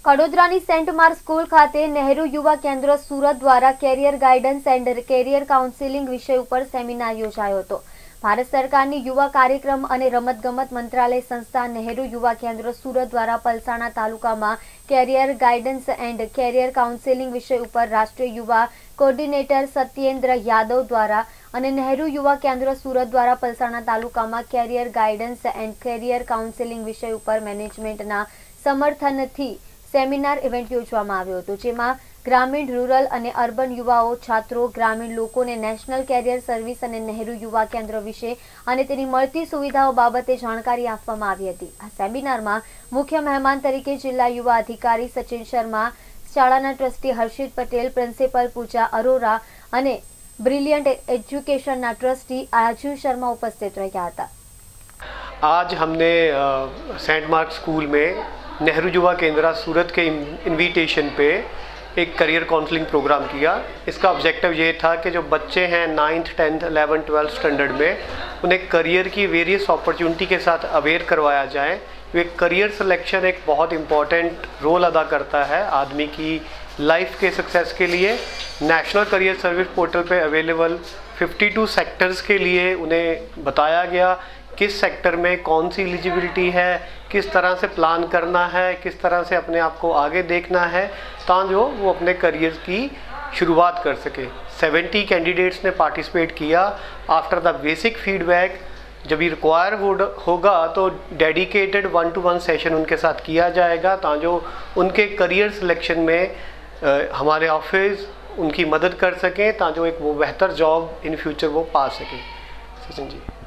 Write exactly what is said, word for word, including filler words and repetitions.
કડોદરાની Saint mark school ખાતે નહેરુ યુવા કેન્દ્ર સુરત દ્વારા career guidance and career counselling વિષય ઉપર સેમિનાર યોજાયો હતો। ભારત સરકારની યુવા કાર્યક્રમ અને રમતગમત મંત્રાલય સંસ્થા નહેરુ યુવા કેન્દ્ર સુરત દ્વારા પલસાણા તાલુકામાં career guidance and career counselling વિષય ઉપર રાષ્ટ્રીય યુવા કોર્ડિનેટર સત્યેન્દ્ર યાદવ દ્વારા અને નહેરુ યુવા કેન્દ્ર સુરત દ્વારા પલસાણા તાલુકામાં career guidance and career counselling વિષય ઉપર મેનેજમેન્ટના સમર્થનથી સેમિનાર ઇવેન્ટ યોજવામાં આવ્યો હતો, જેમાં ગ્રામીણ, રૂરલ અને અર્બન યુવાઓ, છાત્રો, ગ્રામીણ લોકોને નેશનલ કેરિયર સર્વિસ અને નહેરુ યુવા કેન્દ્ર વિશે અને તેની મળતી સુવિધાઓ બાબતે જાણકારી આપવામાં આવી હતી। આ સેમિનારમાં મુખ્ય મહેમાન તરીકે જિલ્લા યુવા અધિકારી સચિન શર્મા, શાળાના ટ્રસ્ટી હર્ષિત પટેલ, પ્રિન્સિપલ પૂજા અરોરા અને બ્રિલિયન્ટ એજ્યુકેશનના ટ્રસ્ટી આજુ શર્મા ઉપસ્થિત રહ્યા હતા। आज हमने सेंट मार्क स्कूल में नेहरू युवा केंद्र सूरत के इनविटेशन पे एक करियर काउंसलिंग प्रोग्राम किया। इसका ऑब्जेक्टिव ये था कि जो बच्चे हैं ninth tenth eleven twelfth standard में, उन्हें करियर की वेरियस अपॉर्चुनिटी के साथ अवेयर करवाया जाए। एक करियर सिलेक्शन एक बहुत इम्पॉर्टेंट रोल अदा करता है आदमी की लाइफ के सक्सेस के लिए। नेशनल करियर सर्विस पोर्टल पे अवेलेबल बावन सेक्टर्स के लिए उन्हें बताया गया किस सेक्टर में कौन सी एलिजिबिलिटी है, किस तरह से प्लान करना है, किस तरह से अपने आप को आगे देखना है ताकि वो अपने करियर की शुरुआत कर सके। सत्तर कैंडिडेट्स ने पार्टिसिपेट किया। आफ्टर द बेसिक फीडबैक जब ये रिक्वायर होगा तो dedicated one to one session उनके साथ किया जाएगा ताकि उनके करियर सिलेक्शन में आ, हमारे ऑफिस उनकी मदद कर सकें ताकि एक वो बेहतर जॉब इन फ्यूचर वो पा सकें। सचिन जी।